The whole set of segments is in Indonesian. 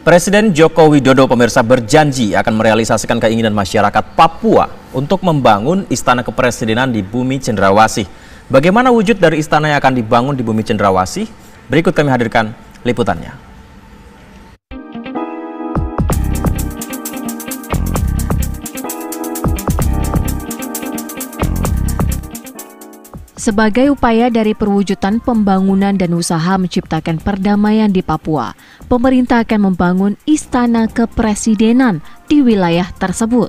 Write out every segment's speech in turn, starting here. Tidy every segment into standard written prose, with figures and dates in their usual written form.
Presiden Joko Widodo pemirsa berjanji akan merealisasikan keinginan masyarakat Papua untuk membangun Istana Kepresidenan di Bumi Cendrawasih. Bagaimana wujud dari istana yang akan dibangun di Bumi Cendrawasih? Berikut kami hadirkan liputannya. Sebagai upaya dari perwujudan pembangunan dan usaha menciptakan perdamaian di Papua, pemerintah akan membangun Istana Kepresidenan di wilayah tersebut.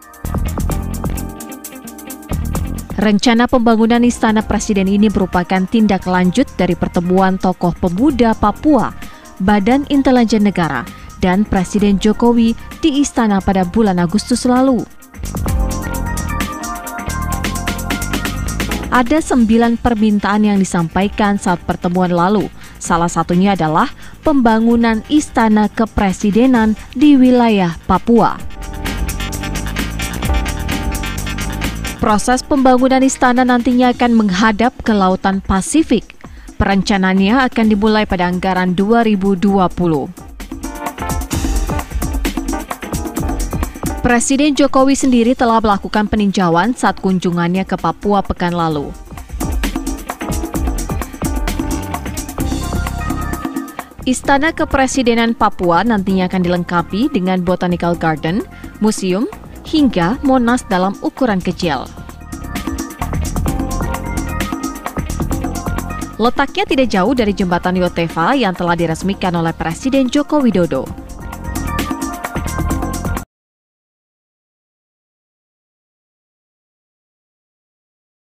Rencana pembangunan Istana Presiden ini merupakan tindak lanjut dari pertemuan tokoh pemuda Papua, Badan Intelijen Negara, dan Presiden Jokowi di Istana pada bulan Agustus lalu. Ada 9 permintaan yang disampaikan saat pertemuan lalu. Salah satunya adalah pembangunan Istana Kepresidenan di wilayah Papua. Proses pembangunan istana nantinya akan menghadap ke Lautan Pasifik. Perencanaannya akan dimulai pada anggaran 2020. Presiden Jokowi sendiri telah melakukan peninjauan saat kunjungannya ke Papua pekan lalu. Istana Kepresidenan Papua nantinya akan dilengkapi dengan botanical garden, museum, hingga monas dalam ukuran kecil. Letaknya tidak jauh dari jembatan Yotefa yang telah diresmikan oleh Presiden Joko Widodo.